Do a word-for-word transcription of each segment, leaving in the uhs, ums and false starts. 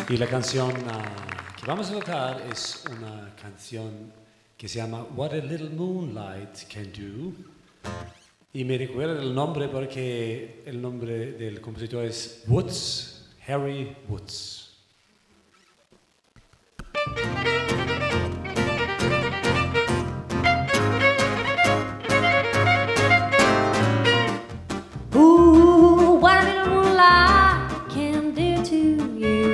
Y la canción uh, que vamos a tocar es una canción que se llama What a Little Moonlight Can Do. Y me recuerda el nombre porque el nombre del compositor es Woods, Harry Woods. Ooh, what a little moonlight can do to you.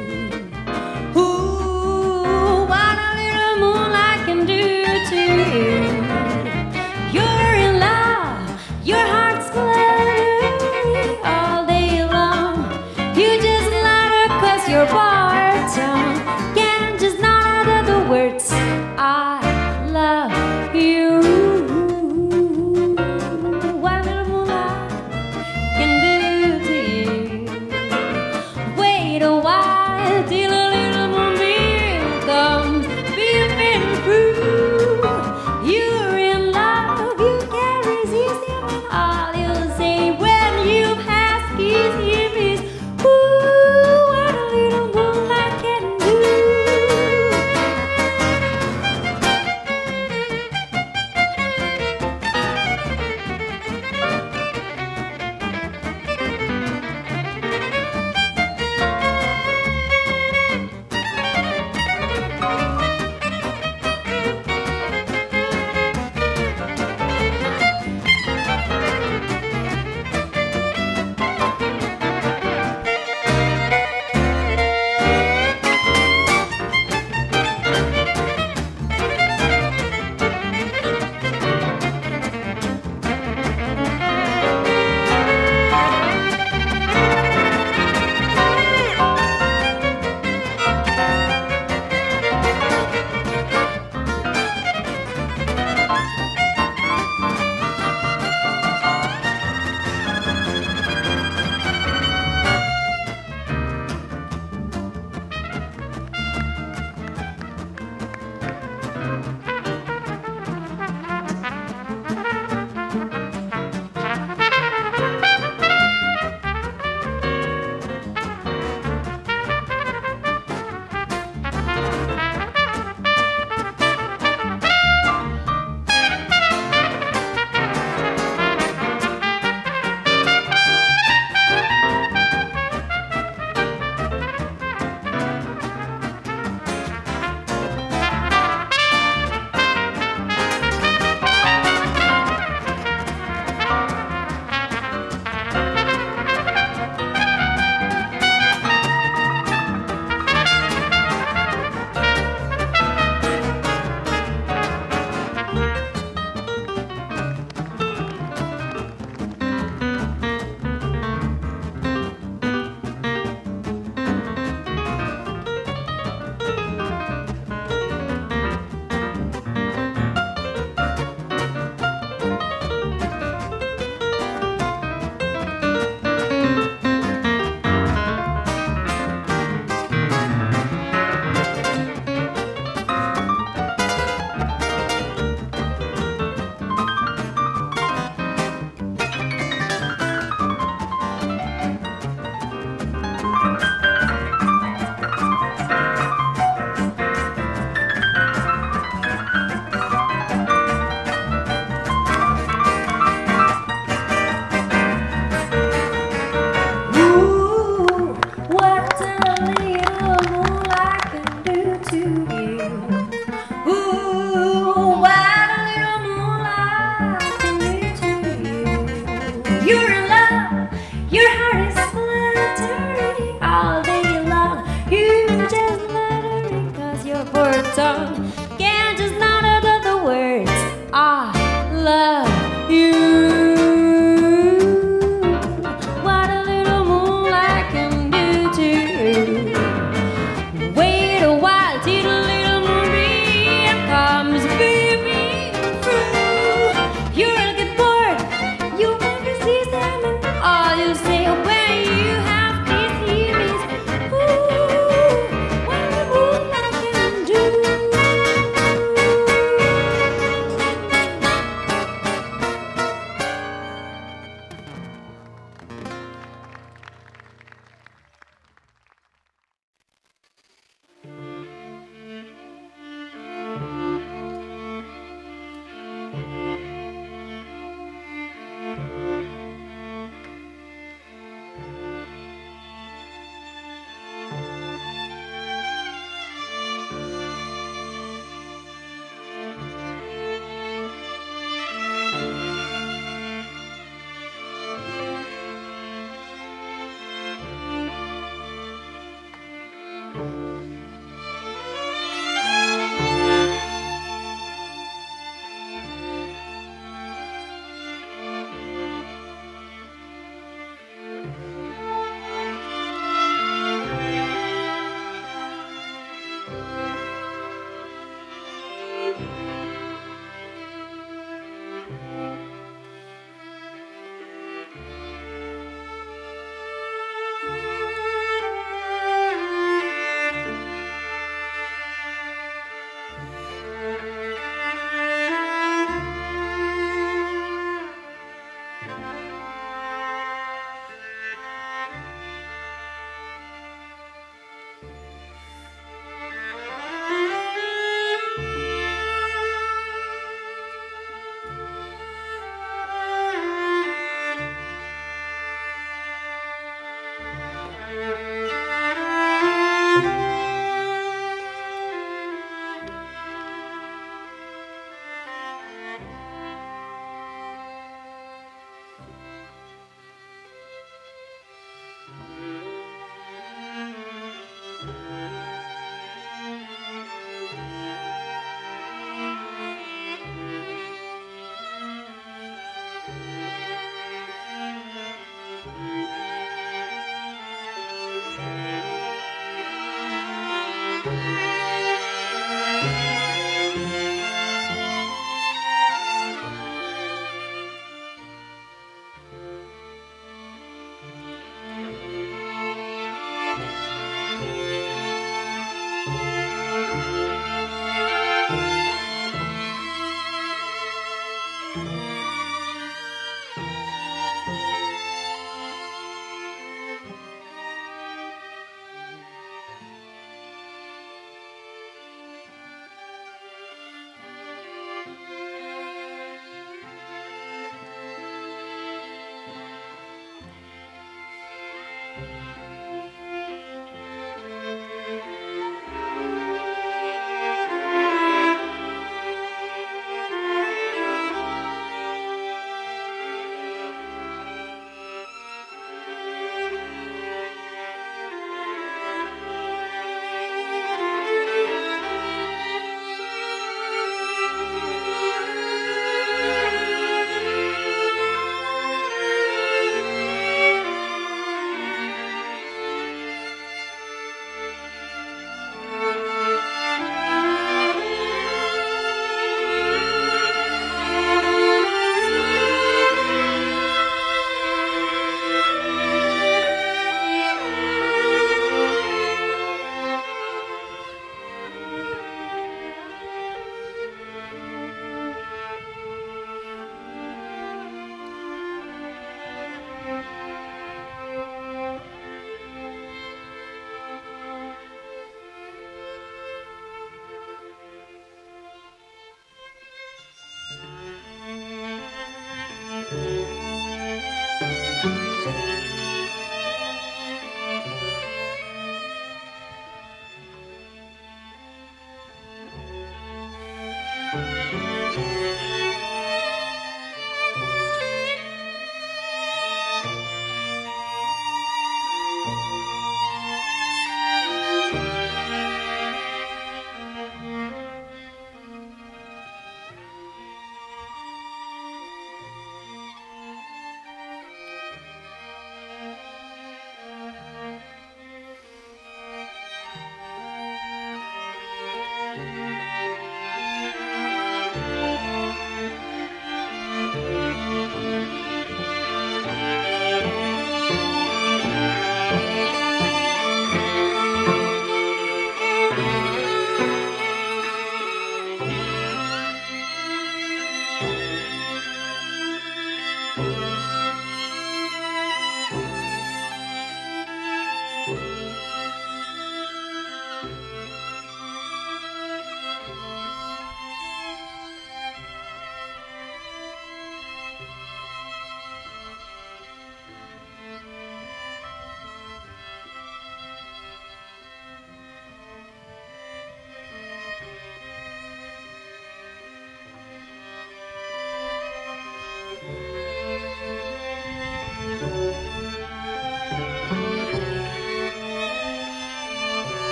Ooh, what a little moonlight can do to you. You're in love, your heart's glad all day long. You just light a 'cause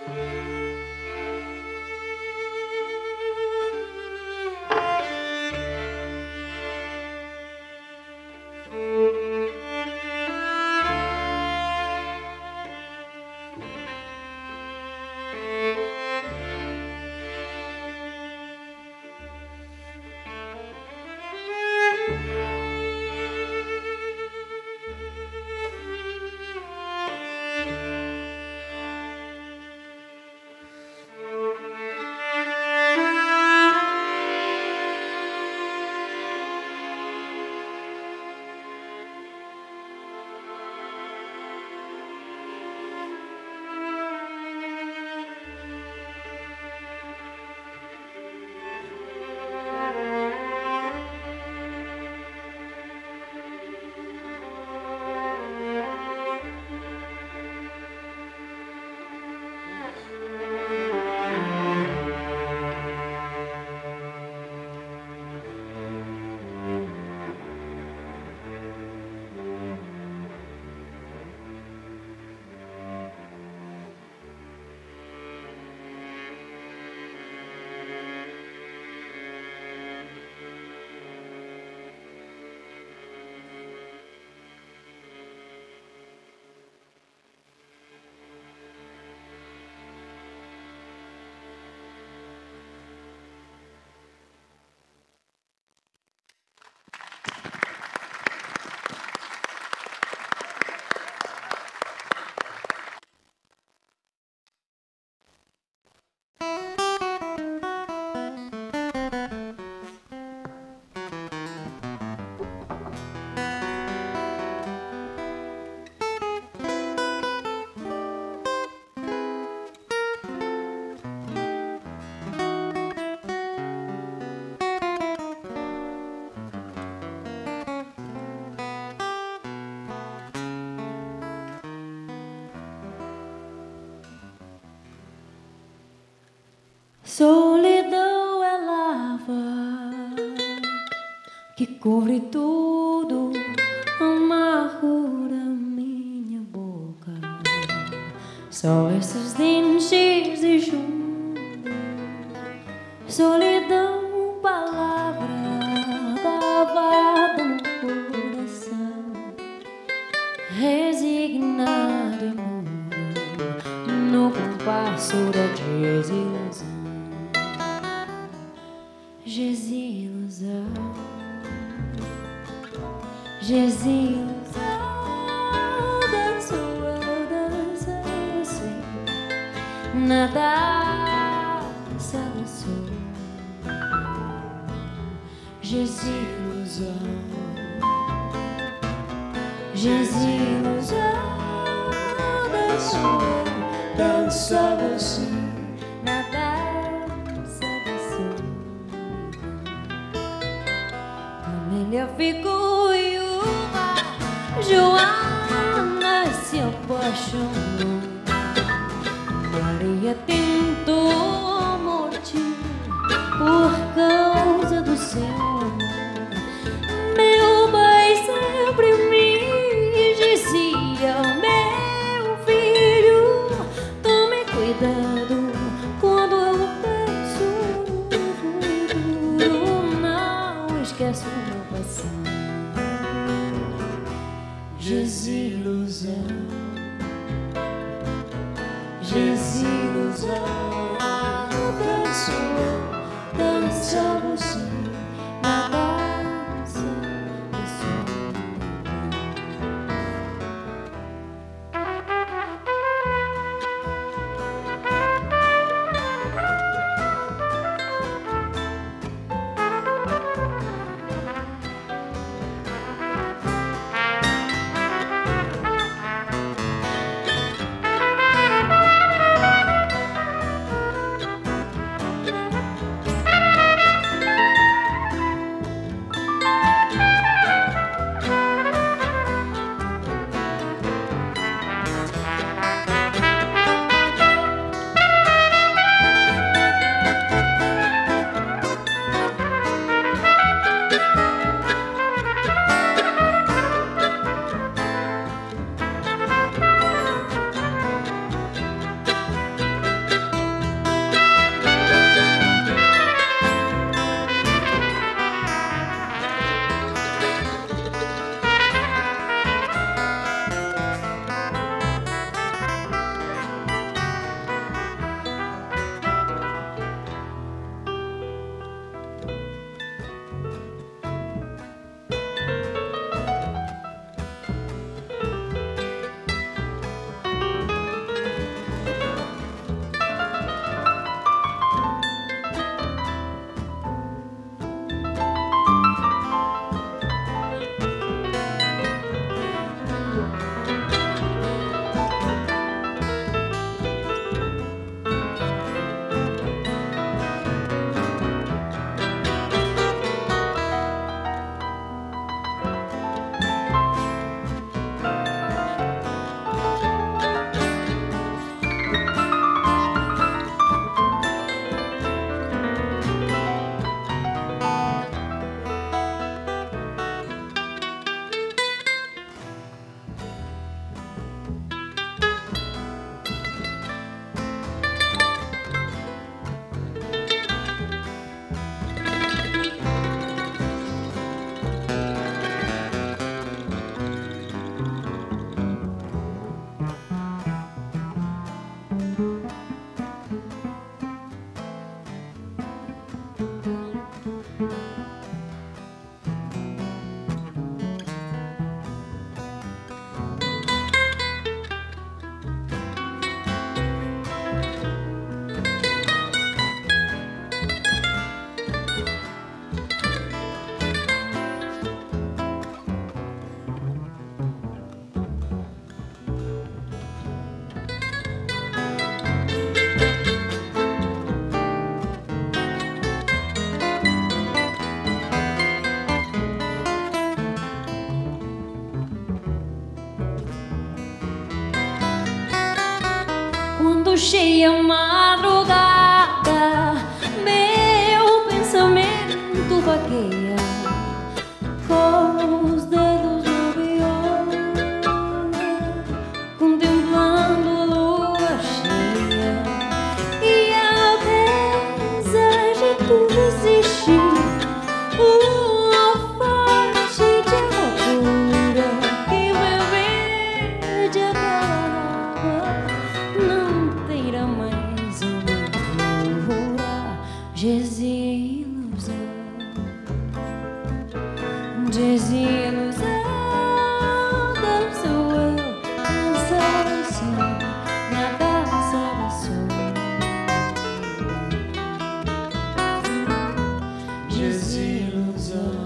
Solidão é lava que cobre tudo, amargura minha boca. Só esses dentes de chumbo. Solidão, palavra cavada no coração, resignado e mudo no compasso da desilusão. Desilusão, desilusão, danço, eu danço, eu sei, nada se dançou. Desilusão, desilusão, danço, eu danço, eu sei, nada. Camélia ficou viúva, Joana se apaixonou, Maria tentou morte por causa do seu amor. Meu pai sempre me dizia: meu filho, tome cuidado quando eu penso no futuro, não esqueça o meu passado. Desilusão, desilusão, danço, dança você, na dança da solidão. cheia madrugada, meu pensamento vagueia com os dedos no viola, contemplando a lua cheia. E apesar de tudo existir, uma face de loucura que beber de água não terá mais uma loucura. Desilusão, desilusão, danço eu, danço assim, na dança da solidão. Desilusão,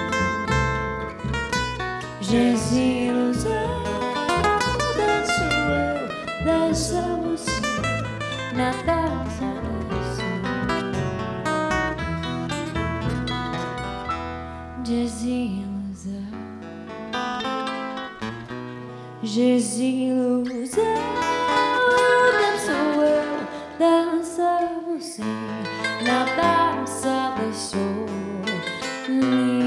desilusão, danço eu, danço assim, na dança da desilusão, desilusão, danço eu, dança você, na dança da solidão.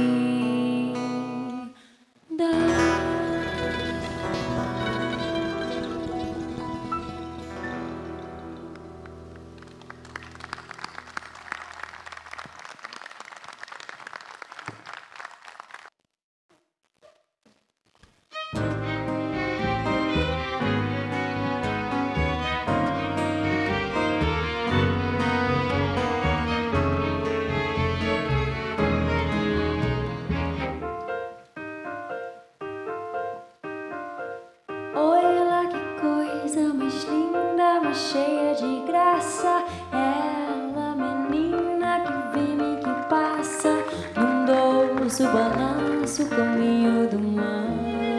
Olha que coisa mais linda, mais cheia de graça. Ela, menina que vem e que passa num doce balanço, caminho do mar.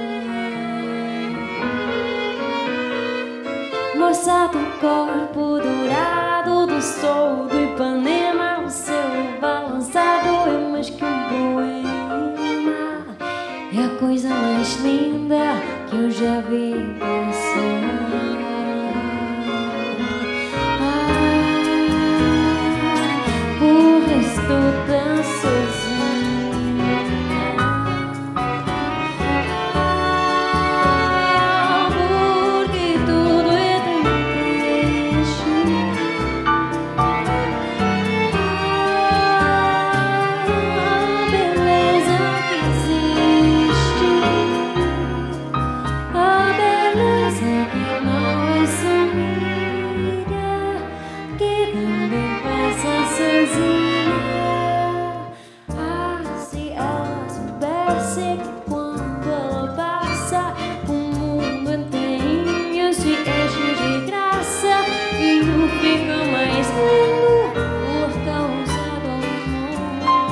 Moça do corpo dourado, do sol do Ipanema, o seu balançado é mais que um poema. É a coisa mais linda que eu já vi passar. Ah, por estou tão sozinha. Ah, porque tudo é tão triste. Ah, beleza que existe. A beleza que não é sumida, que também passa sozinha. Ah, se ela soubesse que quando ela passa, o mundo inteirinho se enche de graça e não fica mais lindo por causa do amor.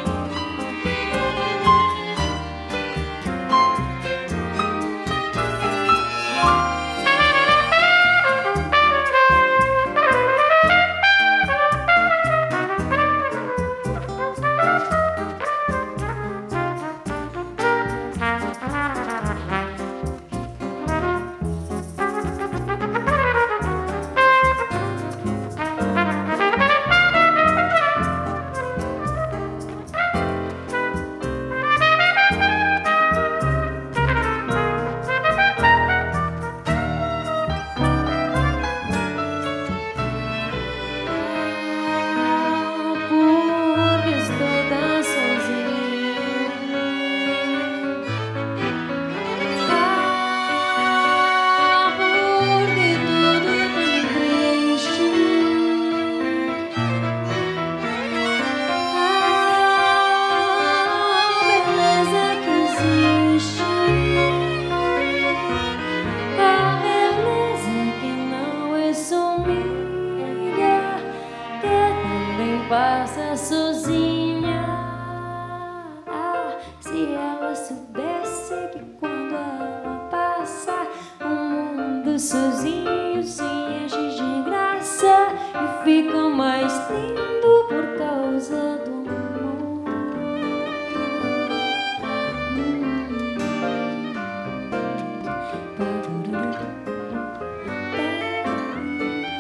Porque estou tão sozinha. Ah, porque tudo é tão triste. Ah, beleza que existe. A beleza que não é sumida, que também passa sozinha. Ah, se ela soubesse que quando ela passa, o mundo sozinho se enche de graça e fica mais lindo por causa do amor. Hum.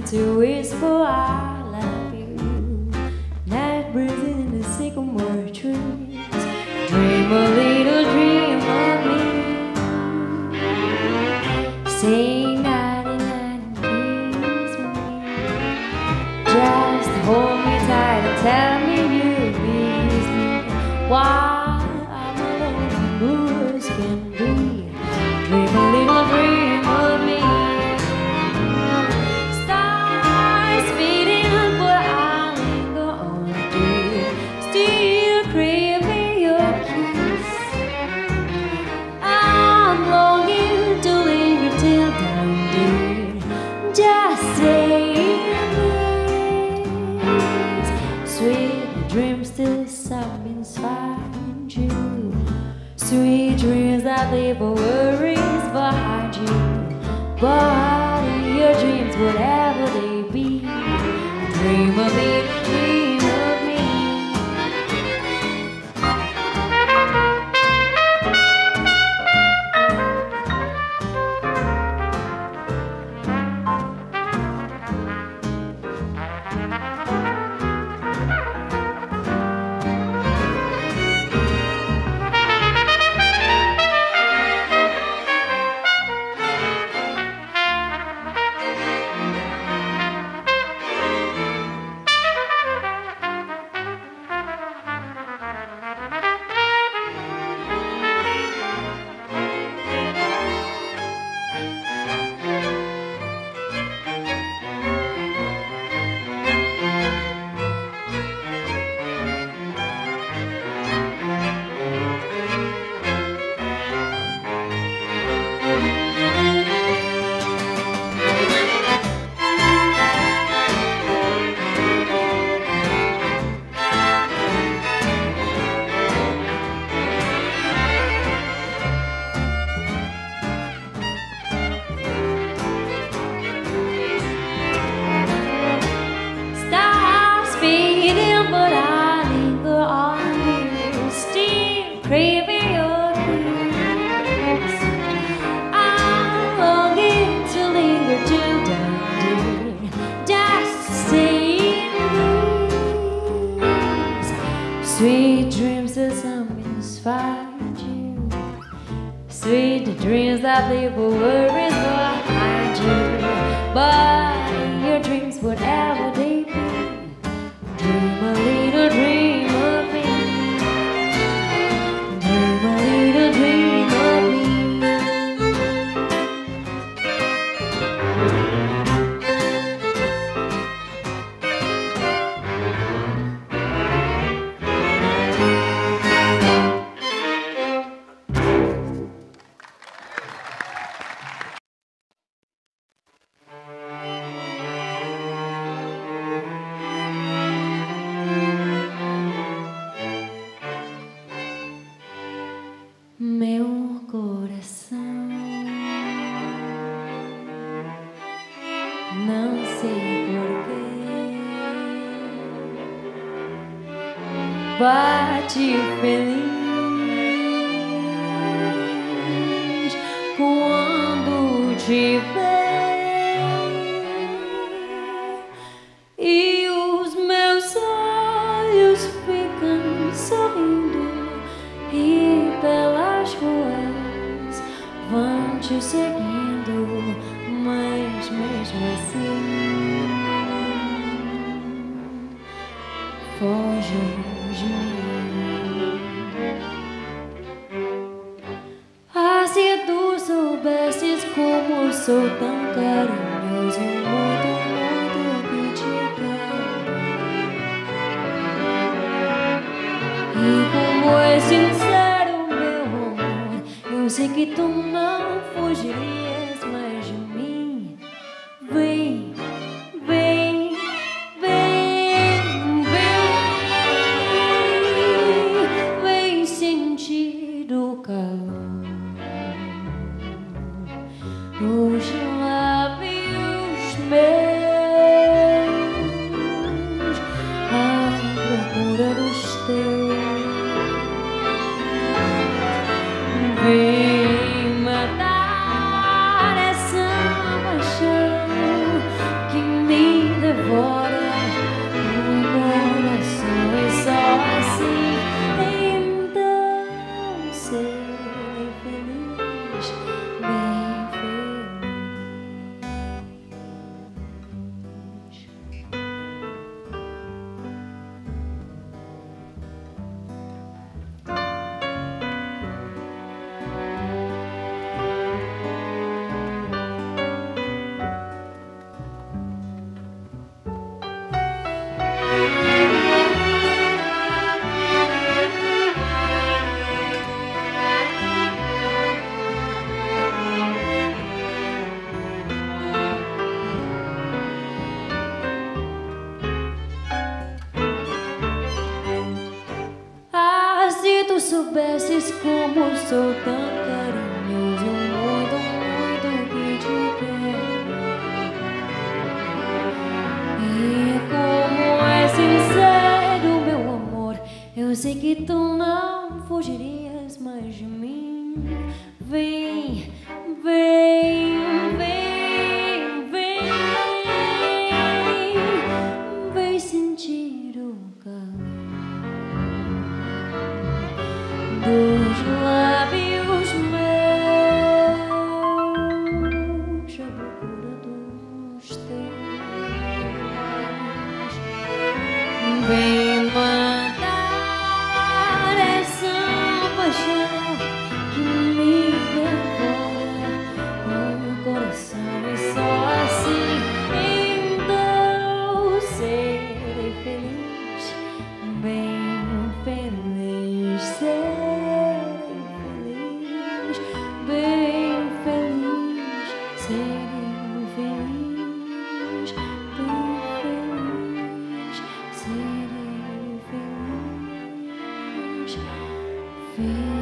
to whisper I love you. Night breeze in the sycamore trees. Dream a little dream of me. Say nighty night and kiss me. Just hold me tight and tell me you miss me. While I'm alone, blues can be. Dream a little dream of me. Stars fading, but I linger on, dear. Still craving your kiss. I'm longing to linger till dawn, dear. Just say this. Sweet dreams till something's find you. Sweet dreams that leave worries behind you. But your dreams, whatever they be, dream a little dream of me. Craving your kiss. I'm longing to linger till dawn, dear. Just say this. Sweet dreams that something's find you. Sweet dreams that leave worries behind you. But your dreams, whatever they be, dream a little dream of me. Dream a little dream of me. Meu coração, não sei porquê, bate feliz quando te ver, e os meus olhos ficam sorrindo, e pelas ruas vão te seguindo, mas mesmo assim foge de mim. Ah, se tu soubesses como sou tão carinhoso, muito, muito que te quero, e como é sincero meu amor, eu sei que tu não fugirias mais de mim. Vem, vem, vem, vem, vem sentir o calor dos lábios meus à procura dos teus. Vem matar soubesses como sou tão carinhoso, muito, muito que te quero. E como é sincero, meu amor, eu sei que tu não fugirias mais de mim. Vem, vem, vem, vem, vem sentir o calor dos lábios meus, a procura dos teus. Vem matar essa paixão que me devora o coração, e só assim então serei feliz, bem feliz, serei feliz, bem feliz, serei feliz, bem feliz, serei feliz, feliz.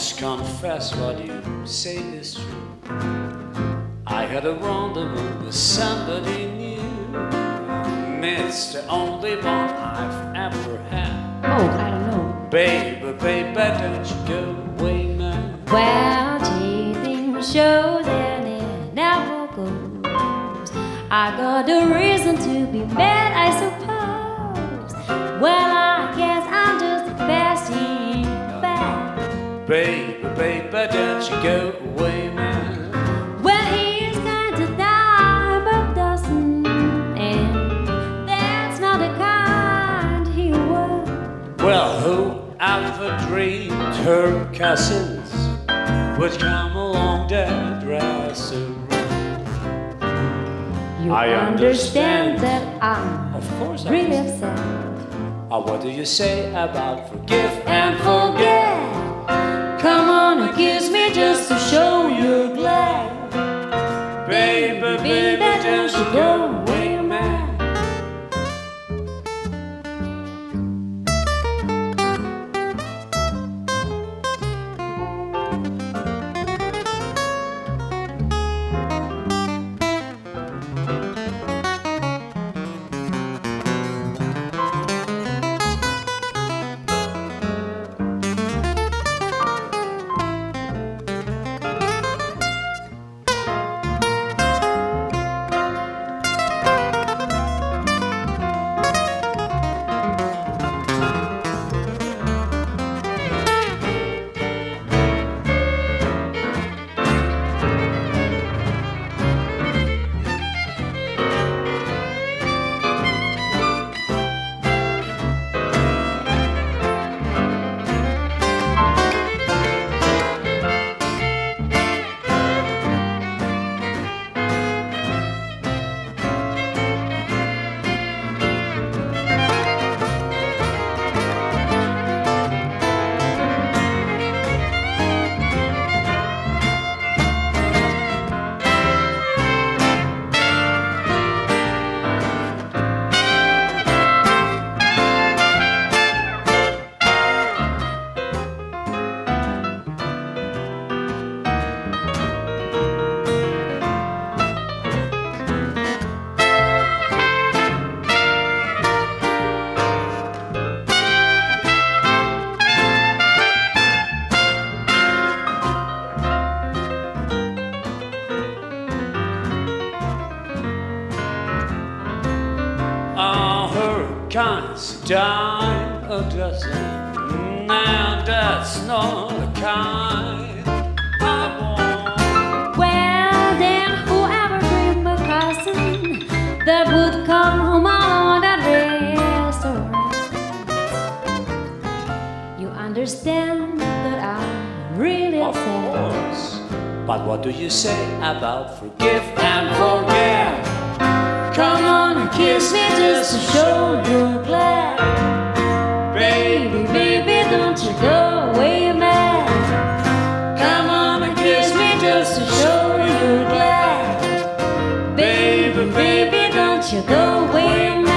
must confess what you say is true. I had a rendezvous with somebody new. It's the only one I've ever had. Oh, I don't know. Baby, baby, don't you go away, man. Well, cheating shows and it never goes. I got a reason to be mad, I suppose. Well, I guess I'm just passing back. Baby, baby, don't you go away, man. Well, he's going to die, but doesn't. And that's not the kind he would. Well, who ever dreamed her cousins would come along that dresser? You I understand, understand that I'm Of course I really understand. upset. Uh, what do you say about forgive And and forget? forget. Come on and kiss me just to show you're glad. Baby, baby, don't you go away, man. Kinds dime a dozen. Now that's not the kind I want. Well, then whoever dreamed a cousin that would come home on that restaurant. You understand that I'm really Of upset. course. But what do you say about forgive and forget? Come on and kiss me just to show you're glad. Baby, baby, don't you go away, man. Come on and kiss me just to show you're glad. Baby, baby, don't you go away, man.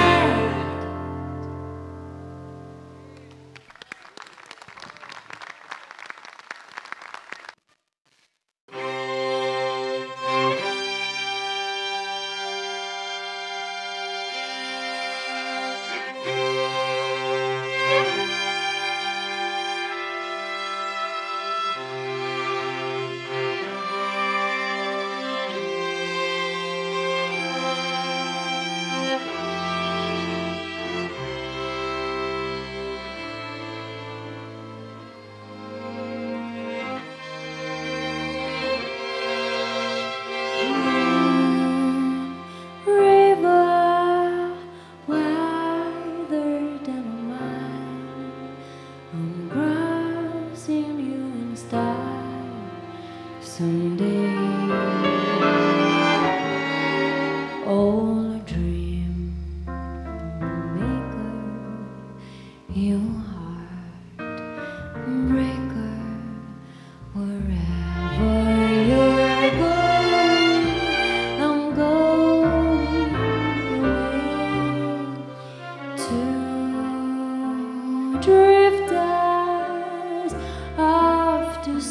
Someday, all a dream maker, your heart breaker, wherever you're going, I'm going away to drifters off to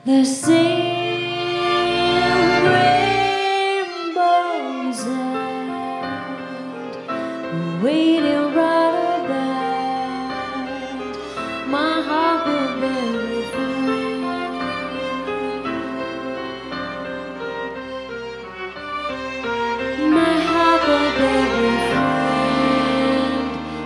the same rainbows and waiting right about my huckleberry friend. My huckleberry friend,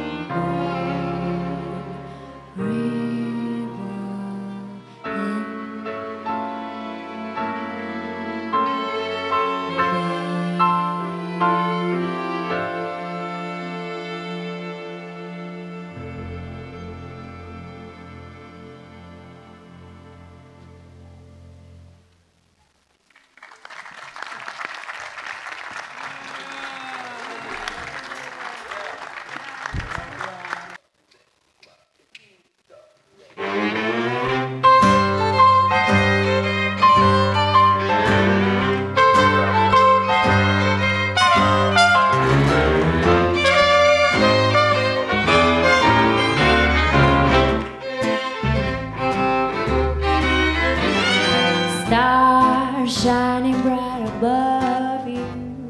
stars shining bright above you.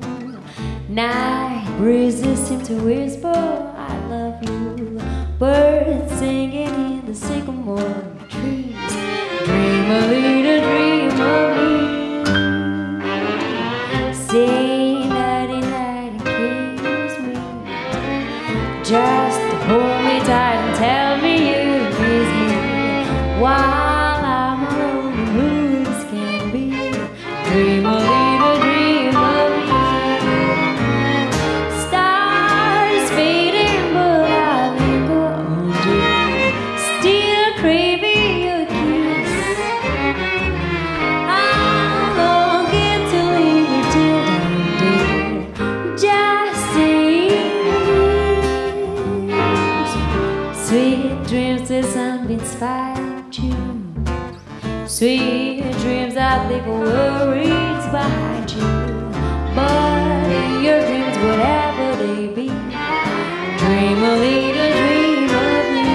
Night breezes seem to whisper, I love you. Birds singing in the sycamore trees. Dream a little dream of me. Say nighty night and kiss me. Just hold me tight and tell me you miss me. While I'm alone, blues can be. Dream a little dream of me. Stars fading, but I linger on you. Still craving your kiss. I'm longing to linger till dawn, dear. Just dreams, sweet dreams the sunbeams find you. Sweet dreams that leave worries behind you. But in your dreams, whatever they be, dream a little dream of me.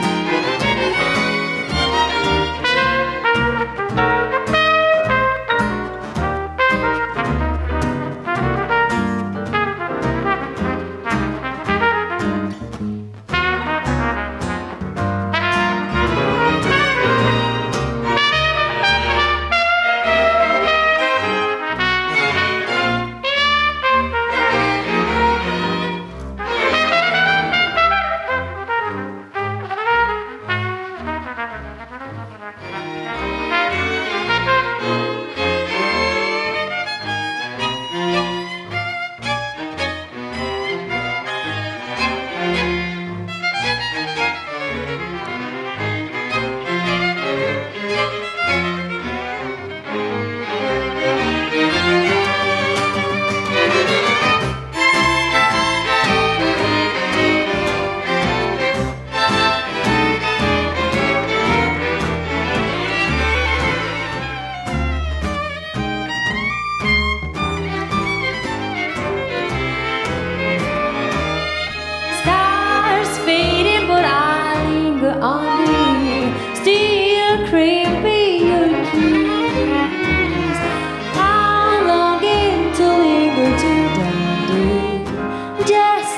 On me, still craving your kiss. I'm longing to linger till dawn, dear. Just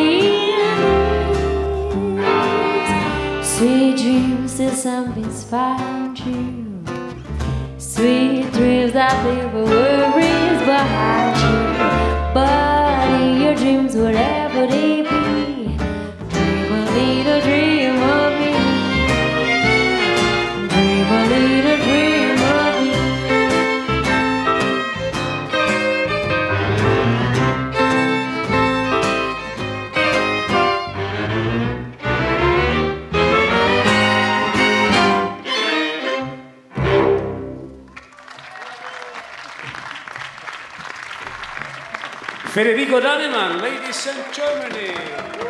dreams, sweet dreams till sunbeams find you. Sweet dreams that leave worries behind you. But in your dreams, whatever they be, dream a little dream of me. Dream a little dream of me. Federico Daneman, ladies and Germany.